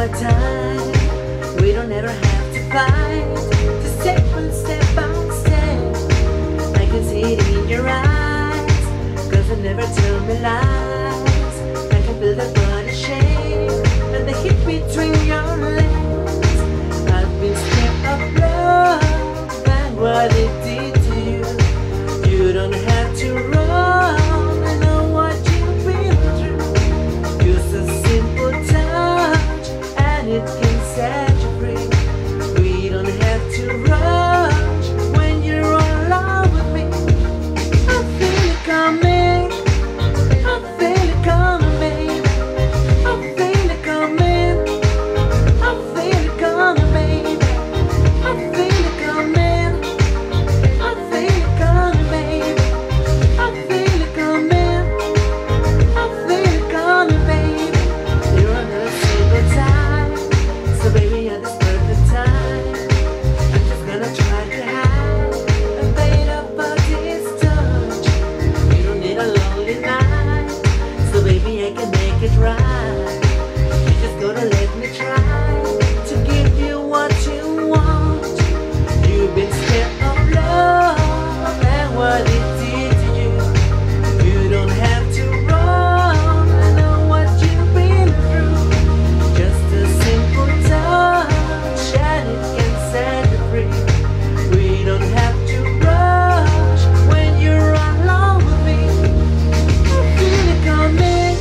summertime. We don't ever have to fight, just take one step by step. I can see it in your eyes, cause you never tell me lies. I can feel the body shake and the heat between your legs. I've been scared of love and what it did to you. You don't have to run, I know what you've been through. Just a simple touch and it can set you free. We don't have to rush when you're all alone with me. I feel it coming, I feel it coming, baby. I feel it coming, I feel it coming, baby. I feel it coming, I feel it coming, baby. I feel it coming, I feel it coming, baby. You're on a single time, so baby at this perfect time, I'm just gonna try to hide a bit about this touch. You don't need a lonely night, so baby I can make it right. You just gotta let me try to give you what you want. You've been scared of love and what it did to you. You don't have to run, I know what you've been through. Just a simple touch and it can set you free. We don't have to rush when you're alone with me. I feel it coming,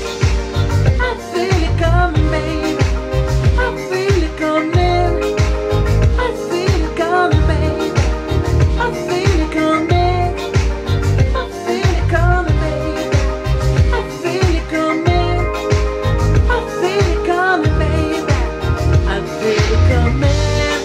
I feel it coming, baby. I feel it coming, I feel it coming, baby. I feel it coming, I feel it coming, baby. I feel it coming, I feel it coming, baby. I feel it coming,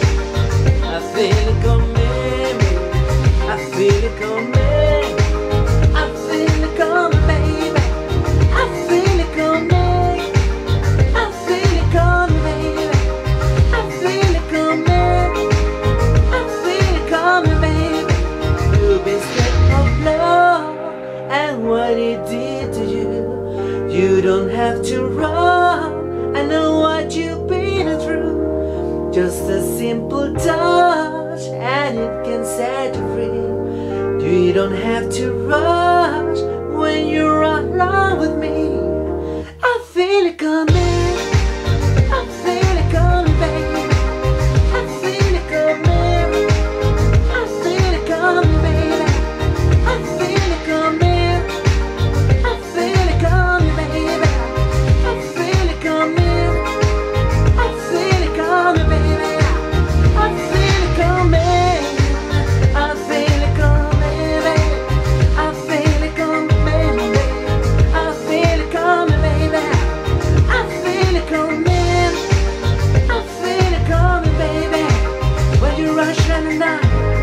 I feel it coming, I feel it coming, I feel it coming, baby. I feel it coming, I feel it coming, baby. I feel it coming, I feel it coming, baby. You've been scared of love and what it did to you. You don't have to run, I know what you've been through. Just a simple touch and it can set you free. You don't have to rush when you're alone with me. I feel it coming, I feel it coming, baby. I feel it coming, I feel it coming, baby. I feel it coming, I feel it coming, baby. I feel it coming, I feel it coming, baby. I feel it coming, I feel it coming, baby. I feel it coming, baby. I feel it coming, baby. I feel it coming, I feel it coming, baby. When you rush in the night,